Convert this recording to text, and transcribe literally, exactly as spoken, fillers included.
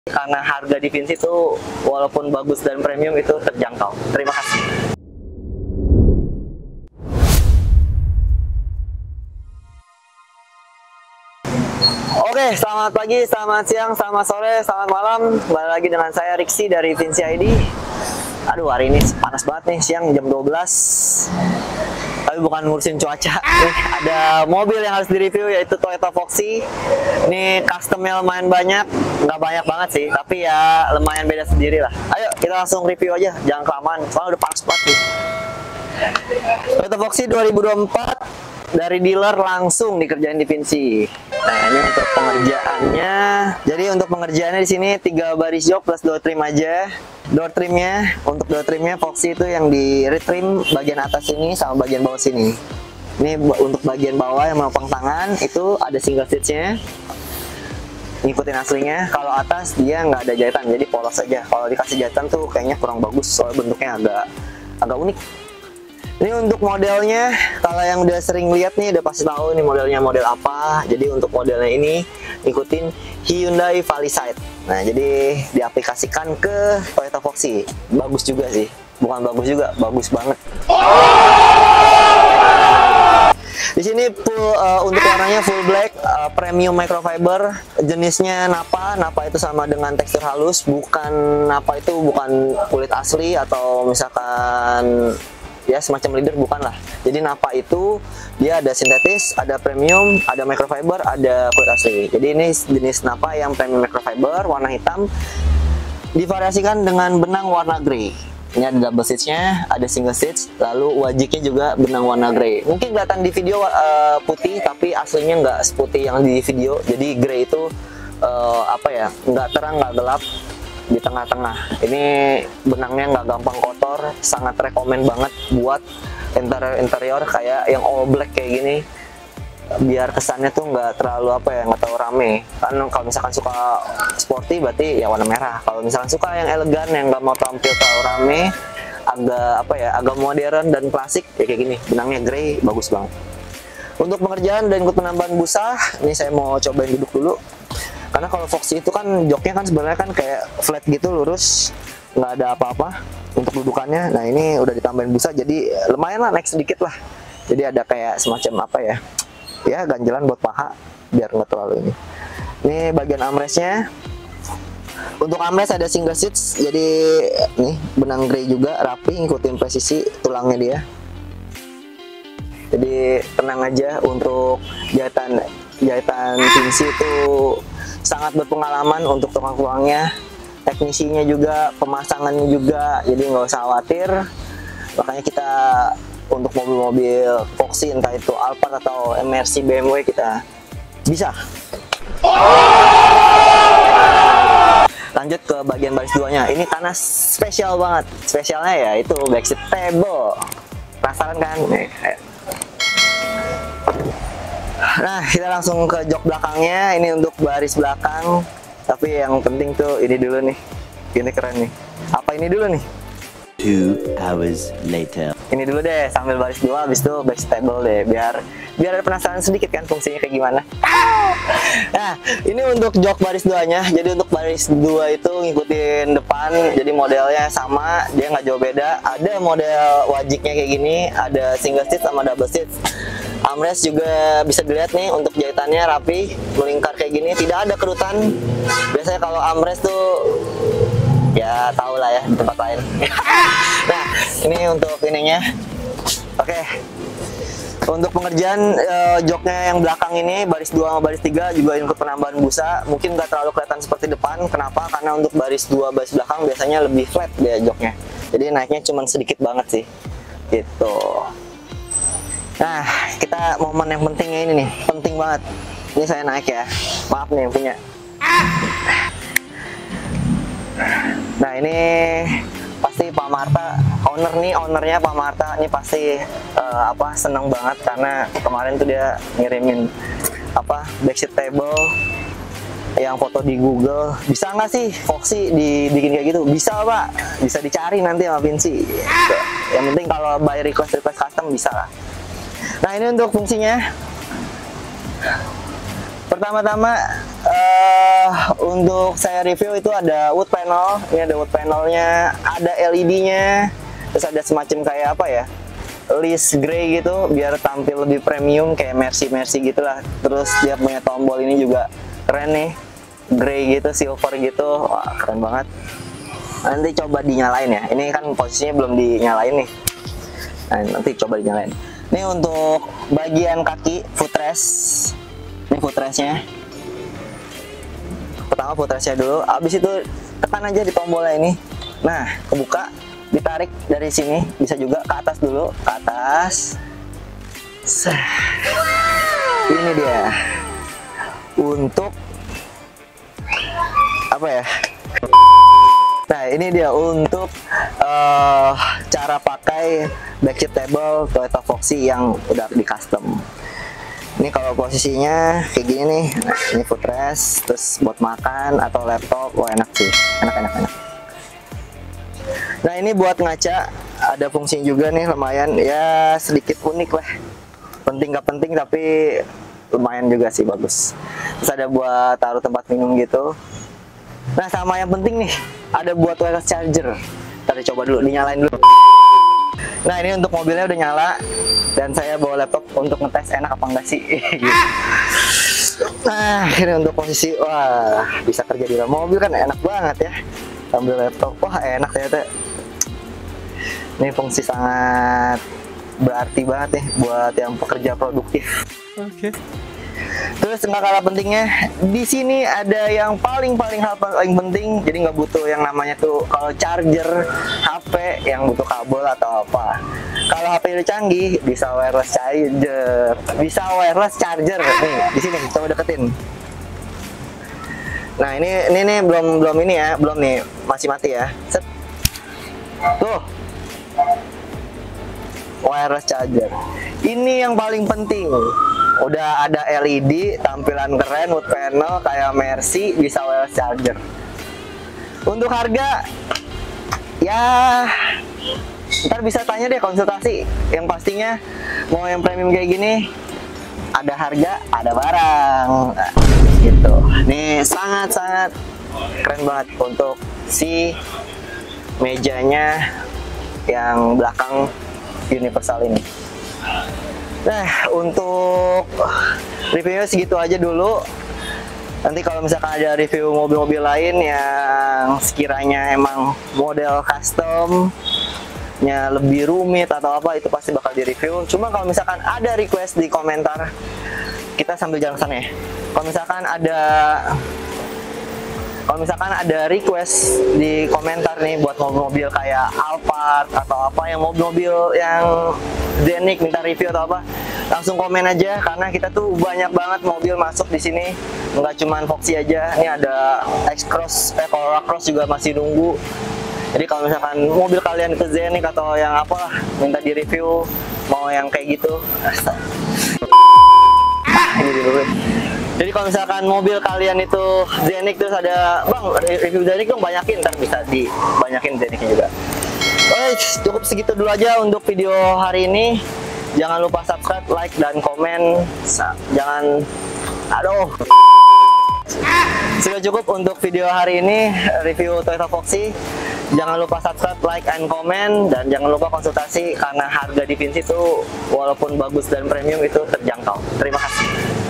Karena harga di Vinci itu walaupun bagus dan premium itu terjangkau. Terima kasih. Oke, selamat pagi, selamat siang, selamat sore, selamat malam. Kembali lagi dengan saya Riksi dari Vinci I D. Aduh, hari ini panas banget nih, siang jam dua belas. Tapi bukan ngurusin cuaca. Nih, ada mobil yang harus direview yaitu Toyota Foxy. Ini customnya lumayan banyak, nggak banyak banget sih, tapi ya lumayan beda sendiri lah. Ayo kita langsung review aja, jangan kelamaan. Soalnya udah panas banget nih. Toyota Foxy dua ribu dua puluh empat dari dealer langsung dikerjain di Vinci. Nah, ini untuk pengerjaannya. Jadi untuk pengerjaannya di sini tiga baris jok plus door trim aja. Door trimnya, untuk door trimnya Foxy itu yang di retrim bagian atas ini sama bagian bawah sini. Ini untuk bagian bawah yang melopang tangan itu ada single stitchnya, ngikutin aslinya. Kalau atas dia nggak ada jahitan, jadi polos aja. Kalau dikasih jahitan tuh kayaknya kurang bagus, soalnya bentuknya agak agak unik. Ini untuk modelnya, kalau yang udah sering lihat nih udah pasti tahu ini modelnya model apa. Jadi untuk modelnya ini ikutin Hyundai Palisade. Nah, jadi diaplikasikan ke Toyota Foxy. Bagus juga sih, bukan bagus juga, bagus banget. Di sini full uh, untuk warnanya full black, uh, premium microfiber, jenisnya Napa. Napa itu sama dengan tekstur halus, bukan Napa itu bukan kulit asli atau misalkan ya semacam leather, bukan lah. Jadi Napa itu dia ada sintetis, ada premium, ada microfiber, ada kulit asli. Jadi ini jenis Napa yang premium microfiber warna hitam divariasikan dengan benang warna grey. Ini ada double stitchnya, ada single stitch, lalu wajiknya juga benang warna grey. Mungkin kelihatan di video uh, putih, tapi aslinya nggak seputih yang di video. Jadi grey itu uh, apa ya, nggak terang nggak gelap, di tengah-tengah. Ini benangnya nggak gampang kotor, sangat rekomen banget buat interior-interior kayak yang all black kayak gini, biar kesannya tuh nggak terlalu apa ya, nggak terlalu rame. Kan kalau misalkan suka sporty berarti ya warna merah. Kalau misalkan suka yang elegan, yang nggak mau tampil terlalu rame, agak apa ya, agak modern dan klasik ya kayak gini, benangnya grey, bagus banget. Untuk pengerjaan dan ikut penambahan busa, ini saya mau cobain duduk dulu. Karena kalau Foxy itu kan joknya kan sebenarnya kan kayak flat gitu, lurus, nggak ada apa-apa untuk dudukannya. Nah, ini udah ditambahin busa, jadi lumayan lah, naik sedikit lah. Jadi ada kayak semacam apa ya, ya ganjelan buat paha biar nggak terlalu ini. Ini bagian armrestnya. Untuk armrest ada single stitch, jadi nih benang grey juga, rapi, ngikutin presisi tulangnya dia. Jadi tenang aja, untuk jahitan jahitan Vinci itu sangat berpengalaman untuk tukang tulangnya, teknisinya juga, pemasangannya juga, jadi nggak usah khawatir. Makanya kita untuk mobil-mobil Foxy, entah itu Alphard atau M R C B M W, kita bisa. Lanjut ke bagian baris duanya. Ini tanah spesial banget. Spesialnya ya itu backseat table. Penasaran kan? Nih, ayo. Nah, kita langsung ke jok belakangnya. Ini untuk baris belakang. Tapi yang penting tuh ini dulu nih. Ini keren nih. Apa ini dulu nih? Two hours later. Ini dulu deh, sambil baris dua, habis itu back stable deh, biar biar ada penasaran sedikit kan fungsinya kayak gimana. Nah, ini untuk jok baris duanya. Jadi untuk baris dua itu ngikutin depan, jadi modelnya sama, dia nggak jauh beda. Ada model wajiknya kayak gini, ada single stitch sama double stitch. Armrest juga bisa dilihat nih, untuk jahitannya rapi, melingkar kayak gini, tidak ada kerutan. Biasanya kalau armrest tuh ya tau lah ya di tempat lain. Nah, ini untuk ininya. Oke, untuk pengerjaan eh, joknya yang belakang ini baris dua sama baris tiga juga ikut penambahan busa. Mungkin nggak terlalu kelihatan seperti depan. Kenapa? Karena untuk baris dua baris belakang biasanya lebih flat dia joknya, jadi naiknya cuma sedikit banget sih gitu. Nah, kita momen yang pentingnya ini nih, penting banget. Ini saya naik ya, maaf nih yang punya. Nah, ini pasti Pak Marta, owner nih, ownernya Pak Marta ini pasti uh, apa seneng banget karena kemarin tuh dia ngirimin apa backseat table yang foto di Google. Bisa nggak sih Foxy dibikin kayak gitu? Bisa Pak, bisa dicari nanti sama Vinci. Gitu. Yang penting kalau by request request custom bisa lah. Nah, ini untuk fungsinya. Pertama-tama uh, untuk saya review itu ada wood panel. Ini ada wood panelnya, ada L E D-nya, terus ada semacam kayak apa ya, list grey gitu, biar tampil lebih premium kayak Mercy Mercy gitulah. Terus dia punya tombol ini juga keren nih, grey gitu, silver gitu, wah keren banget. Nanti coba dinyalain ya. Ini kan posisinya belum dinyalain nih. Nah, nanti coba dinyalain. Ini untuk bagian kaki footrest. Ini footrestnya. Pertama footrestnya dulu, habis itu tekan aja di tombolnya ini. Nah, kebuka, ditarik dari sini, bisa juga ke atas dulu, ke atas. Sah. Ini dia. Untuk apa ya? Nah, ini dia untuk uh, cara pakai backseat table Toyota Foxy yang udah di custom. Ini kalau posisinya kayak gini nih, nah, ini footrest, terus buat makan atau laptop, wah enak sih, enak enak enak. Nah ini buat ngaca, ada fungsi juga nih, lumayan ya, sedikit unik lah. Penting gak penting tapi lumayan juga sih, bagus. Terus ada buat taruh tempat minum gitu. Nah sama yang penting nih, ada buat wireless charger. Tadi coba dulu, dinyalain dulu. Nah ini untuk mobilnya udah nyala, dan saya bawa laptop untuk ngetes enak apa enggak sih. Nah ini untuk posisi, wah bisa kerja di dalam mobil kan enak banget ya, sambil laptop, wah enak ternyata. Ini fungsi sangat berarti banget nih buat yang pekerja produktif. Oke. Okay. Terus nggak kalah pentingnya, di sini ada yang paling paling hal paling penting. Jadi nggak butuh yang namanya tuh kalau charger H P yang butuh kabel atau apa. Kalau H P udah canggih, bisa wireless charger, bisa wireless charger nih di sini. Coba deketin. Nah ini ini nih belum belum ini ya, belum nih, masih mati ya. Set. Tuh. Wireless charger. Ini yang paling penting. Udah ada L E D, tampilan keren, wood panel kayak Mercy, bisa wireless charger. Untuk harga, ya ntar bisa tanya deh konsultasi. Yang pastinya mau yang premium kayak gini, ada harga, ada barang, nah, gitu. Nih sangat-sangat keren banget untuk si mejanya yang belakang universal ini. Nah, untuk reviewnya segitu aja dulu. Nanti kalau misalkan ada review mobil-mobil lain yang sekiranya emang model customnya lebih rumit atau apa, itu pasti bakal di-review. Cuma kalau misalkan ada request di komentar, kita sambil jalan sana ya. Kalau misalkan ada Kalau misalkan ada request di komentar nih buat mobil-mobil kayak Alphard atau apa, yang mobil-mobil yang Zenik minta review atau apa, langsung komen aja, karena kita tuh banyak banget mobil masuk di sini, nggak cuman Foxy aja. Ini ada X-Cross, eh Corolla Cross juga masih nunggu. Jadi kalau misalkan mobil kalian ke Zenik atau yang apa minta di review, mau yang kayak gitu, ini dulu. Jadi kalau misalkan mobil kalian itu Zenik, terus ada bang review Zenik dong, banyakin, ntar bisa dibanyakin Zeniknya juga. Oke, cukup segitu dulu aja untuk video hari ini. Jangan lupa subscribe, like, dan komen. Jangan, aduh. Sudah cukup untuk video hari ini, review Toyota Foxy. Jangan lupa subscribe, like, and comment, dan jangan lupa konsultasi, karena harga di Vinci itu walaupun bagus dan premium itu terjangkau. Terima kasih.